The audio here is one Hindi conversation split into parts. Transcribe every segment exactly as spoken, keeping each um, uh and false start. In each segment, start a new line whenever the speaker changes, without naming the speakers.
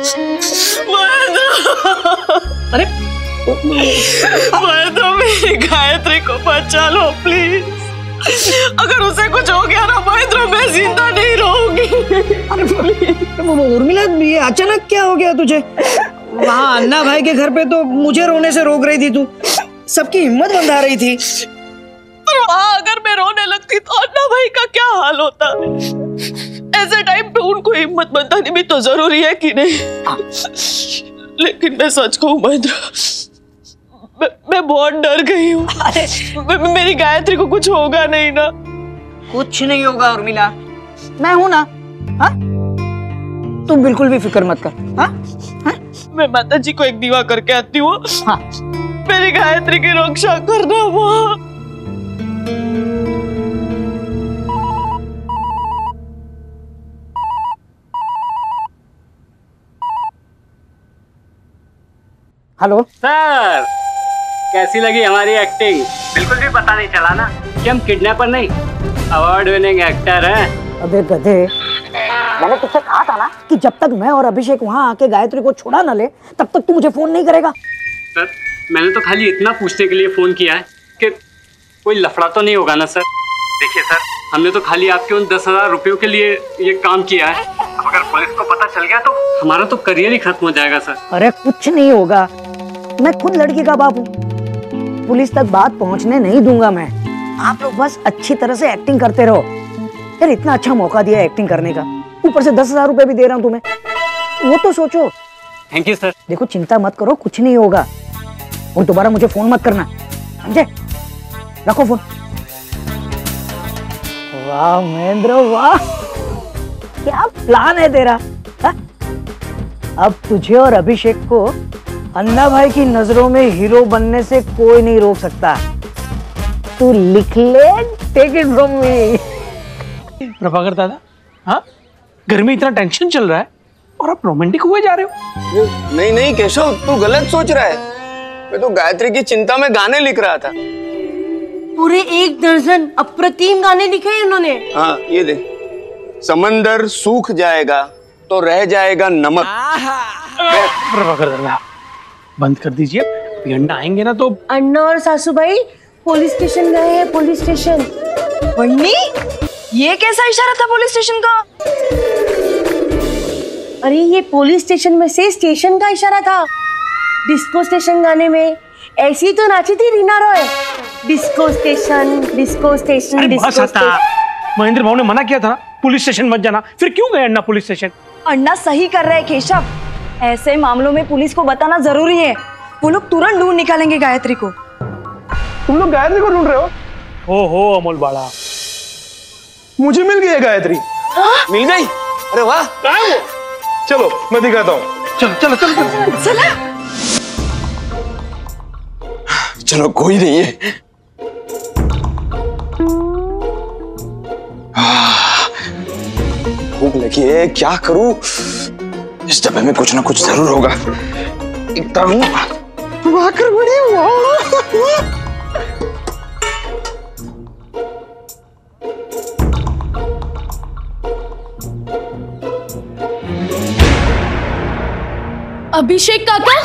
अरे
महेंद्र, मेरी गायत्री को बचा लो प्लीज। अगर उसे कुछ हो गया ना महेंद्र, मैं जिंदा नहीं रहूंगी।
अरे उर्मिला, ये अचानक क्या हो गया तुझे? वहाँ अन्ना भाई के घर पे तो मुझे रोने से रोक रही थी तू, सबकी हिम्मत बंधा रही थी।
पर वहाँ अगर मैं रोने लगती तो अन्ना भाई का क्या हाल होता? ऐसे टाइम पे उनको हिम्मत बंधानी भी तो जरूरी है कि नहीं? लेकिन मैं सच कहूँ महेंद्र, मैं, मैं बहुत डर गई हूँ। मेरी गायत्री को कुछ होगा नहीं ना?
कुछ नहीं होगा उर्मिला, मैं हूं ना। हाँ, तुम बिल्कुल भी फिक्र मत कर। हाँ? हाँ?
मैं माता जी को एक दीवा करके आती हूँ।
हाँ।
मेरी गायत्री की रक्षा करना वहाँ।
हेलो
सर, कैसी लगी हमारी एक्टिंग? बिल्कुल भी पता नहीं चला ना कि हम किडनैपर नहीं, अवार्ड विनिंग एक्टर हैं।
अबे गधे, मैंने तुझसे कहा था ना कि जब तक मैं और अभिषेक वहाँ आके गायत्री को छुड़ा ना ले तब तक तू मुझे फोन नहीं करेगा।
सर, मैंने तो खाली इतना पूछने के लिए फोन किया है कि कोई लफड़ा तो नहीं होगा ना सर? देखिए सर, हमने तो खाली आपके उन दस हजार रुपयों के लिए ये काम किया है। अब अगर पुलिस को पता चल गया तो हमारा तो करियर ही खत्म हो जाएगा सर।
अरे कुछ नहीं होगा, मैं खुद लड़की का बाप हूँ, पुलिस तक बात पहुँचने नहीं दूंगा मैं। आप लोग बस अच्छी तरह से एक्टिंग करते रहो। यार इतना अच्छा मौका दिया एक्टिंग करने का, ऊपर से दस हजार रुपए भी दे रहा हूँ तुम्हें, वो तो सोचो।
Thank you sir.
देखो चिंता मत करो, कुछ नहीं होगा, और दोबारा मुझे फोन मत करना, समझे? रखो फोन। वाह महेंद्र वाह, क्या प्लान है तेरा। हा? अब तुझे और अभिषेक को अन्ना भाई की नजरों में हीरो बनने से कोई नहीं रोक सकता। तू लिख ले, take it from me.
Prabhakar दादा, हाँ, घर में इतना टेंशन चल रहा है और आप रोमांटिक हुए जा रहे हो?
नहीं नहीं केशव, तू गलत सोच रहा है। मैं तो गायत्री की चिंता में गाने लिख रहा था।
पूरे एक दर्जन अप्रतिम गाने लिखे हैं इन्होंने।
हाँ ये देख, समंदर सूख जाएगा तो रह जाएगा नमक।
प्रभाकर दादा बंद कर दीजिए, अन्ना आएंगे ना तो।
अन्ना और सासूबाई पुलिस स्टेशन गए हैं, पुलिस स्टेशन।
बन्नी, ये कैसा इशारा था पुलिस स्टेशन का?
अरे ये पुलिस स्टेशन में से स्टेशन का इशारा था। डिस्को स्टेशन गाने में ऐसी तो नाची थी Reena Roy. Disco station, disco station,
अरे
डिस्को
बस आता।
स्टेशन।
महेंद्र भाऊ ने मना किया था ना पुलिस स्टेशन मत जाना, फिर क्यों गए अन्ना पुलिस स्टेशन?
अन्ना सही कर रहे हैं केशव, ऐसे मामलों में पुलिस को बताना जरूरी है। वो लोग तुरंत ढूंढ निकालेंगे गायत्री को।
तुम लोग गायत्री को ढूंढ रहे हो?
हो हो अमोल बाड़ा,
मुझे मिल गई है गायत्री। मिल गई? अरे वाह। चलो मैं दिखाता हूँ।
चलो चलो चलो चलो
चला।
चलो कोई नहीं है। भूख लगी है, क्या करूं? इस डब्बे में कुछ ना कुछ जरूर होगा। एकदम वाकर बड़ी वाह।
अभिषेक काका,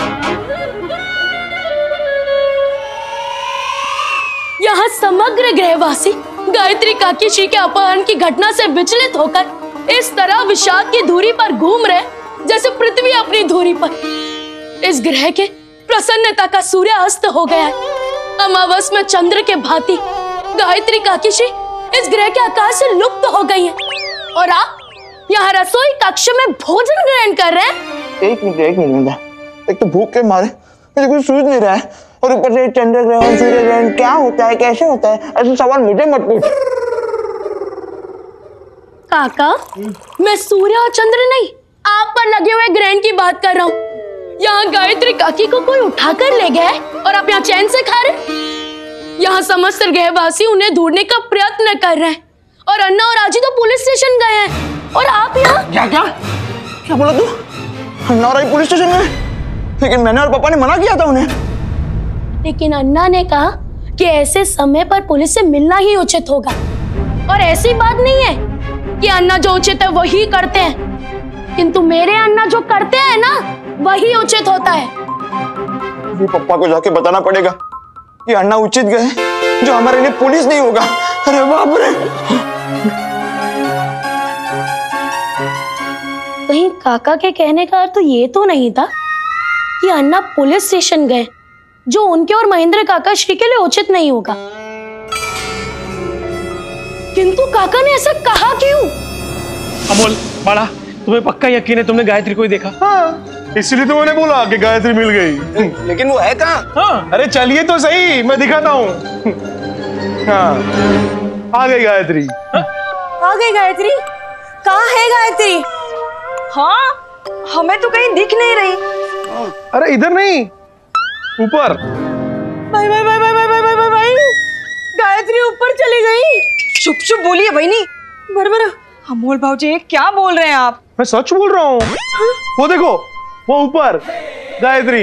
यहाँ समग्र ग्रहवासी गायत्री काकी श्री के अपहरण की घटना से विचलित होकर इस तरह विषाद की धुरी पर घूम रहे जैसे पृथ्वी अपनी धुरी पर। इस ग्रह के प्रसन्नता का सूर्य अस्त हो गया है। अमावस में चंद्र के भांति गायत्री काकी श्री इस ग्रह के आकाश से लुप्त हो गई है, और आप यहाँ रसोई कक्ष में भोजन ग्रहण कर रहे हैं।
एक मिनट एक मिनट, एक तो भूख के मारे मुझे कुछ सूझ नहीं रहा है, और ऊपर से चंद्र ग्रहण, सूर्य ग्रहण क्या होता है, कैसे होता है, ऐसे सवाल मुझे मत पूछ।
काका, मैं सूर्य और चंद्र नहीं, आप पर लगे हुए ग्रहण की बात कर रहा हूँ। यहाँ गायत्री काकी को कोई उठाकर ले गया है और आप यहाँ चैन से खा रहे। यहाँ समस्त ग्रहवासी उन्हें ढूंढने का प्रयत्न कर रहे हैं, और अन्ना और आजी तो पुलिस स्टेशन गए हैं, और आप यहाँ।
क्या क्या क्या बोला तू? अन्ना और आजी पुलिस स्टेशन में? लेकिन मैंने और पापा ने मना किया था उन्हें।
लेकिन अन्ना ने कहा कि ऐसे समय पर पुलिस से मिलना ही उचित होगा, और ऐसी बात नहीं है कि अन्ना जो उचित है वही करते हैं। किंतु मेरे अन्ना जो करते हैं ना वही उचित होता है।
ये पप्पा को जाके बताना पड़ेगा कि अन्ना उचित गए, जो हमारे लिए पुलिस नहीं होगा। अरे बाप रे।
कहीं काका के कहने का अर्थ तो ये तो नहीं था कि अन्ना पुलिस स्टेशन गए, जो उनके और महेंद्र काका श्री के लिए उचित नहीं होगा। किंतु काका ने ऐसा कहा क्यों?
अमोल बड़ा, तुम्हें पक्का यकीन है तुमने गायत्री को ही देखा?
हाँ, इसलिए तो मैंने बोला कि गायत्री मिल गई।
लेकिन वो है कहाँ?
हाँ, अरे चलिए तो सही, मैं दिखाता हूँ। हाँ, आ गई गायत्री।
आ गई गायत्री? कहाँ है गायत्री? हाँ, हमें तो कहीं दिख नहीं रही।
अरे इधर नहीं, ऊपर।
भाई भाई भाई भाई भाई भाई भाई भाई, गायत्री ऊपर चली गई। चुप चुप बोलिए बहनी। बरबर, अमोल भाऊजी क्या बोल रहे हैं आप?
मैं सच बोल रहा हूँ। वो देखो, वो ऊपर गायत्री।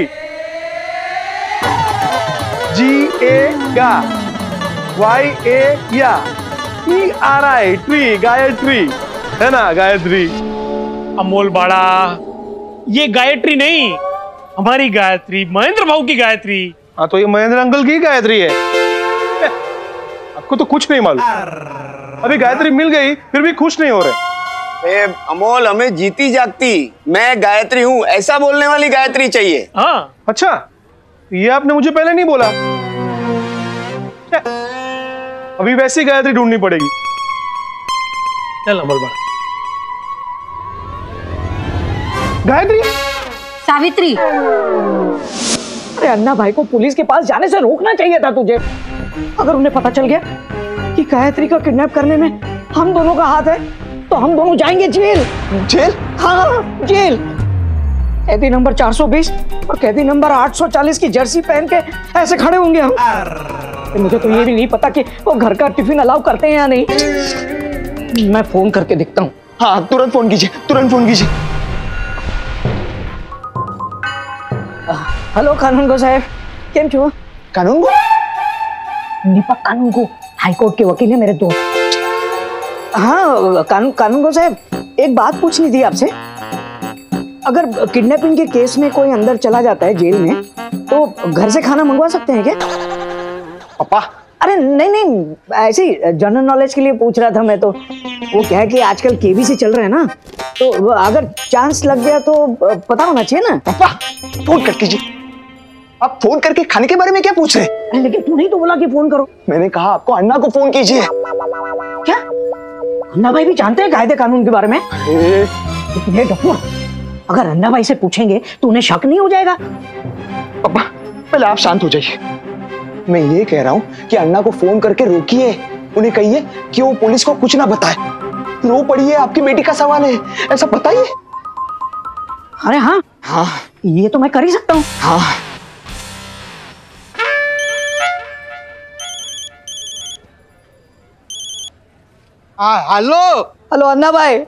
जी ए गा, वाई ए या, ई आर आई ट्री, गायत्री है ना, गायत्री।
अमोल बड़ा, ये गायत्री नहीं, हमारी गायत्री, महेंद्र भाऊ की गायत्री।
हाँ, तो ये महेंद्र अंकल की गायत्री है। आपको तो कुछ नहीं मालूम। अभी गायत्री मिल गई फिर भी खुश नहीं हो रहे।
ए, अमोल, हमें जीती जागती मैं गायत्री हूँ ऐसा बोलने वाली गायत्री चाहिए।
हाँ।
अच्छा, ये आपने मुझे पहले नहीं बोला। अभी वैसी गायत्री ढूंढनी पड़ेगी।
चल अमोल बड़ा।
गायत्री,
सावित्री। अरे अन्ना भाई को पुलिस के पास जाने से रोकना चाहिए था तुझे। अगर उन्हें पता चल गया कि गायत्री को किडनैप करने में हम दोनों का हाथ है तो हम दोनों जाएंगे जेल।
जेल?
हाँ, जेल। कैदी नंबर चार सौ बीस और कैदी नंबर आठ सौ चालीस की जर्सी पहन के ऐसे खड़े होंगे हम। तो मुझे तो ये भी नहीं पता कि वो घर का टिफिन अलाउ करते हैं या नहीं। मैं फोन करके देखता हूँ।
हाँ, तुरंत फोन कीजिए, तुरंत फोन कीजिए।
हेलो कानून को साहब, केम छो?
कानून को?
दीपक कानून को, हाईकोर्ट के वकील है मेरे दोस्त। हाँ कानून कानून को साहब, एक बात पूछनी थी आपसे। अगर किडनैपिंग के केस में कोई अंदर चला जाता है जेल में तो घर से खाना मंगवा सकते हैं क्या?
पापा,
अरे नहीं नहीं, ऐसे ही जनरल नॉलेज के लिए पूछ रहा था मैं तो। वो क्या है कि आजकल केबीसी चल रहे हैं ना, तो अगर चांस लग गया तो पता होना चाहिए ना।
पापा फोन कर कीजिए। आप फोन करके खाने के बारे में क्या पूछ रहे हैं?
लेकिन तू नहीं तो बोला कि फोन करो।
मैंने कहा आपको अन्ना को फोन कीजिए।
क्या अन्ना भाई भी जानते हैं कायदे कानून के बारे में? ये डॉक्टर, अगर अन्ना भाई से पूछेंगे तो उन्हें शक नहीं हो जाएगा?
पापा पहले आप शांत हो जाइए। मैं ये कह रहा हूँ कि अन्ना को फोन करके रोकिए, उन्हें कहिए कि वो पुलिस को कुछ ना बताए। रो पड़िए, आपकी बेटी का सवाल है, ऐसा बताइए।
अरे हाँ
हाँ,
ये तो मैं कर ही सकता हूँ।
हाँ।
हाँ, हेलो।
हेलो अन्ना भाई।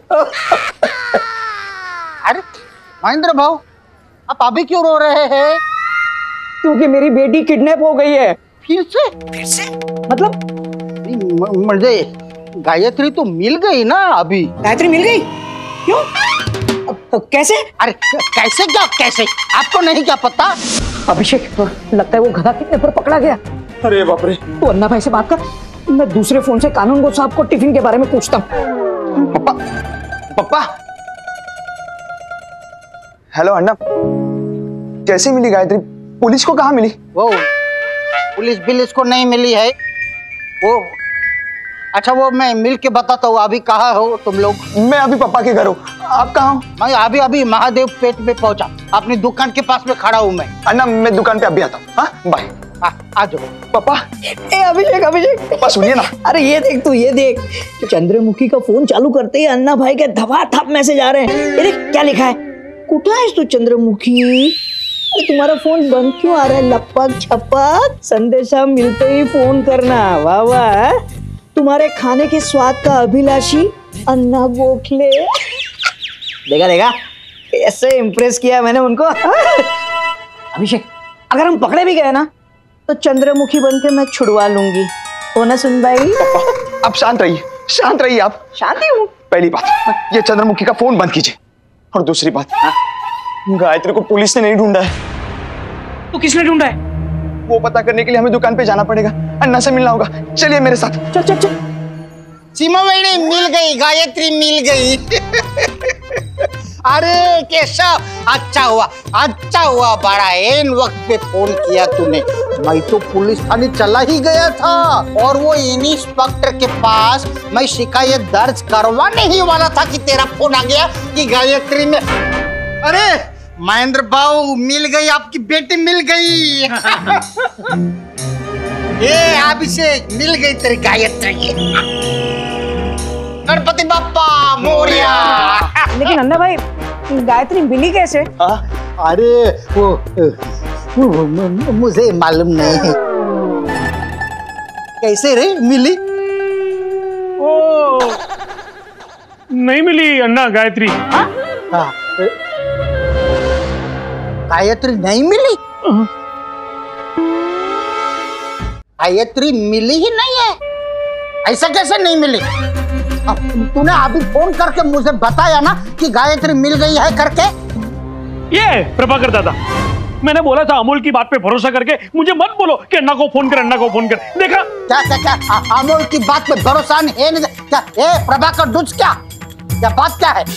अरे महेंद्र भाऊ, आप अभी क्यों रो रहे हैं?
क्योंकि मेरी बेटी किडनैप हो गई है।
फिर से?
फिर से मतलब?
मुझे गायत्री तो मिल गई ना अभी।
गायत्री मिल गई? क्यों? तो कैसे?
अरे कैसे क्या कैसे? आपको नहीं क्या पता?
अभिषेक, लगता है वो गधा किडनैपर पर पकड़ा गया।
अरे बाप रे।
तो अन्ना भाई से बात कर, मैं दूसरे फोन से कानून को साहब को टिफिन के बारे में पूछता हूँ।
पापा, पापा। हेलो अन्ना, कैसे मिली गायत्री? पुलिस को कहाँ मिली?
वो पुलिस बिलिस को नहीं मिली है वो। अच्छा वो मैं मिल के बताता हूँ। अभी कहाँ हो तुम लोग?
मैं अभी पापा के घर हूँ, आप कहाँ हो?
मैं अभी अभी महादेव पेट में पहुंचा, अपनी दुकान के पास में खड़ा हूँ मैं।
अन्ना मैं दुकान पे अभी आता हूँ। हाँ बाय।
आ जाओ।
पापा।
ए अभिषेक अभिषेक
पापा सुनिए ना।
अरे ये देख तू, ये देख, चंद्रमुखी का फोन चालू करते ही अन्ना भाई के धपाधप मैसेज आ रहे हैं। ये देख क्या लिखा है। कुठा है तू चंद्रमुखी? अरे तुम्हारा फोन बंद क्यों आ रहा है? लपक छपक संदेशा मिलते ही फोन करना। वाह वाह, तुम्हारे खाने के स्वाद का अभिलाषी अन्ना गोखले। देखा देखा कैसे इम्प्रेस किया मैंने उनको। अभिषेक, अगर हम पकड़े भी गए ना तो चंद्रमुखी बनके मैं छुड़वा लूंगी। हो ना सुन भाई?
पापा आप शांत रहिए, शांत रहिए। आप
शांति हूँ।
पहली बात, ये चंद्रमुखी का फोन बंद कीजिए। और दूसरी बात, गायत्री को पुलिस ने नहीं ढूंढा है।
तो किसने ढूंढा है?
वो पता करने के लिए हमें दुकान पे जाना पड़ेगा, अन्ना से मिलना होगा। चलिए मेरे साथ।
चल चल चल।
सीमा मैंने मिल गई, गायत्री मिल गई। अरे केशव, अच्छा हुआ अच्छा हुआ, बड़ा एन वक्त पे फोन किया तूने। मैं तो पुलिस थाने चला ही गया था और वो इंस्पेक्टर के पास मैं शिकायत दर्ज करवाने ही वाला था कि तेरा फोन आ गया कि गायत्री में। अरे महेंद्र बाबू मिल गई, आपकी बेटी मिल गई। ये अभिषेक मिल गई तेरी गायत्री। गणपति बाप्पा मोरिया।
लेकिन अन्ना भाई, गायत्री मिली कैसे?
आ, अरे वो, वो, वो मुझे मालूम नहीं है कैसे रे मिली।
ओ, नहीं मिली अन्ना गायत्री।
हाँ, गायत्री नहीं मिली। गायत्री मिली ही नहीं है, ऐसा कैसे नहीं मिली? तूने अभी फोन करके मुझे बताया ना कि गायत्री मिल गई है करके।
ये प्रभाकर दादा, मैंने बोला था अमूल की बात पे भरोसा करके मुझे मत बोलो कि अन्ना को फोन कर, अन्ना को फोन कर। देखा
क्या क्या क्या आ, अमूल की बात पे भरोसा नहीं है? नहीं क्या ए प्रभाकर दुच, क्या क्या बात क्या है?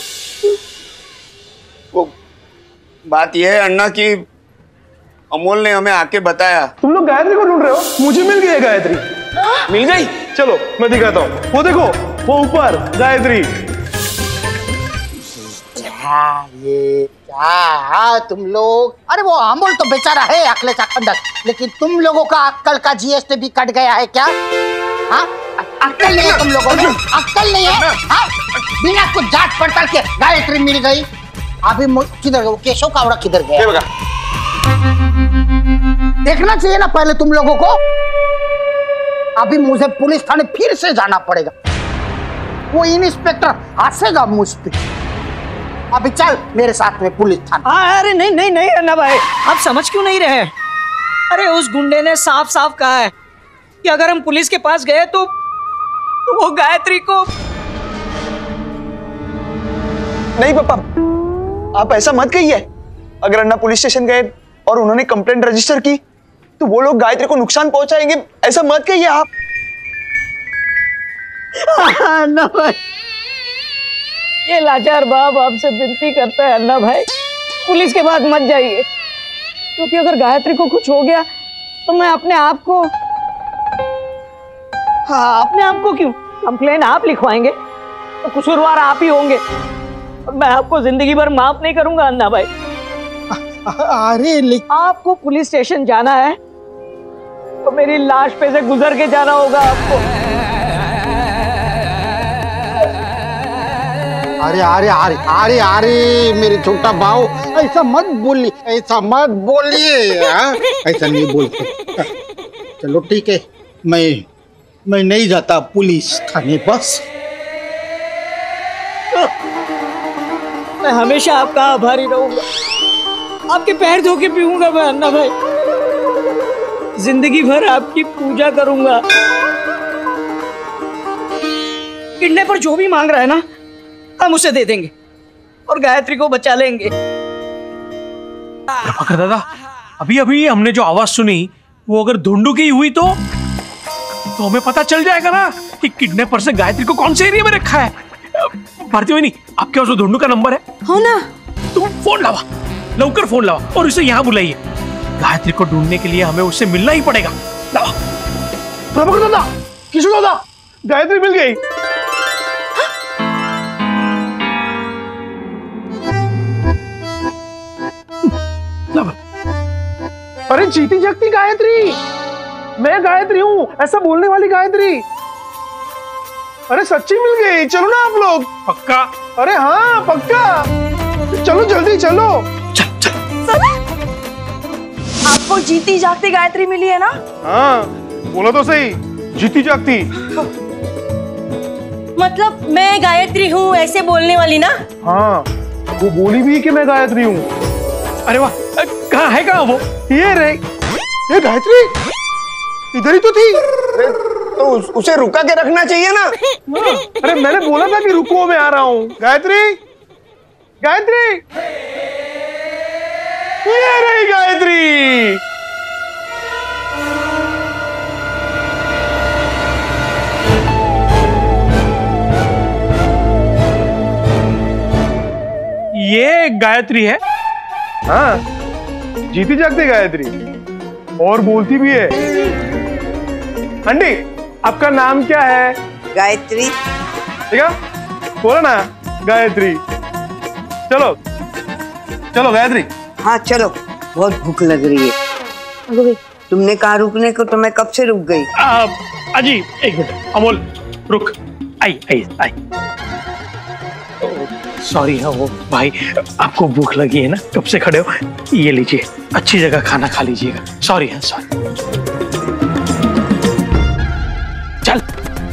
वो बात यह है अन्ना कि अमोल ने हमें आके बताया।
तुम लोग गायत्री को ढूंढ रहे हो? मुझे मिल गई है गायत्री।
मिल गई?
चलो मैं दिखाता हूँ। वो देखो, वो ऊपर गायत्री।
क्या ये क्या तुम लोग? अरे वो अमोल तो बेचारा है अकले का खंडक, लेकिन तुम लोगों का अक्कल का जीएसटी भी कट गया है क्या? हाँ, अक्कल नहीं है तुम लोगों में? अक्कल नहीं है? हाँ, बिना कुछ जांच पड़ताल के गायत्री मिल गई। अभी किधर गया वो केशव कावड़ा? किधर गया? देखना चाहिए ना पहले तुम लोगों को। अभी मुझे पुलिस थाने फिर से जाना पड़ेगा, वो इंस्पेक्टर हंसेगा मुझ पे। अभी चल मेरे साथ में पुलिस थाने।
अरे नहीं नहीं नहीं अन्ना भाई, आप समझ क्यों नहीं रहे? अरे उस गुंडे ने साफ साफ कहा है कि अगर हम पुलिस के पास गए तो, तो वो गायत्री को।
नहीं पापा, आप ऐसा मत कहिए। अगर अन्ना पुलिस स्टेशन गए और उन्होंने कंप्लेंट रजिस्टर की तो वो लोग गायत्री को नुकसान पहुंचाएंगे, ऐसा मत कहिए आप।
अन्ना भाई, ये लाचार बाप आपसे विनती करता है अन्ना भाई, पुलिस के पास मत जाइए, क्योंकि अगर गायत्री को कुछ हो गया तो मैं अपने आप को, हाँ अपने आप को क्यों, कंप्लेन आप लिखवाएंगे तो कसूरवार आप ही होंगे और मैं आपको जिंदगी भर माफ नहीं करूंगा अन्ना भाई।
अरे
आपको पुलिस स्टेशन जाना है तो मेरी लाश पे से गुजर के जाना होगा आपको।
अरे अरे अरे अरे अरे मेरे छोटा भाऊ, ऐसा मत बोलिए, ऐसा मत बोलिए। ऐसा नहीं बोलते। चलो ठीक है, मैं मैं नहीं जाता पुलिस थाने। बस
मैं हमेशा आपका आभारी रहूंगा, आपके पैर धो के पीऊंगा मैं अन्ना भाई, जिंदगी भर आपकी पूजा करूंगा। किडनैपर पर जो भी मांग रहा है ना, हम उसे दे देंगे और गायत्री को बचा लेंगे।
प्रभाकर दादा, अभी अभी हमने जो आवाज सुनी वो अगर धुंडू की हुई तो तो हमें पता चल जाएगा ना कि किडनैपर से गायत्री को कौन से एरिया में रखा है। भारती वहिनी, आपके पास वो धुंडू का नंबर है?
हो ना।
तुम फोन लावा, लवकर फोन लावा और उसे यहाँ बुलाइए। गायत्री को ढूंढने के लिए हमें उससे मिलना ही पड़ेगा। लावा।
प्रभाकर दादा, किशोर दादा, गायत्री मिल गई। अरे जीती जागती गायत्री, मैं गायत्री हूँ, ऐसा बोलने वाली गायत्री। अरे सच्ची मिल गई, चलो ना आप लोग।
पक्का?
अरे हाँ पक्का, चलो जल्दी चलो।
चल चल।
आपको जीती जागती गायत्री मिली है ना?
हाँ बोला तो सही, जीती जागती।
मतलब मैं गायत्री हूँ ऐसे बोलने वाली ना?
हाँ, वो बोली भी कि मैं गायत्री हूँ।
अरे वाह, कहाँ है कहाँ वो?
ये रे, ये गायत्री इधर ही तो थी।
तो उस, उसे रुका के रखना चाहिए ना।
अरे मैंने बोला था कि रुको, मैं आ रहा हूँ। गायत्री, गायत्री, ये रही गायत्री।
ये गायत्री है?
हाँ, जीती जागती गायत्री, और बोलती भी है। आंटी, आपका नाम क्या है?
गायत्री।
ठीक है, बोलो ना गायत्री। चलो चलो गायत्री।
हाँ चलो, बहुत भूख लग रही है। तुमने कहा रुकने को, तो मैं कब से रुक गई।
आ, अजी एक मिनट, अमोल रुक, आई आई आई। सॉरी हाँ, वो भाई आपको भूख लगी है ना, कब से खड़े हो, ये लीजिए, अच्छी जगह खाना खा लीजिएगा। सॉरी हाँ, सॉरी।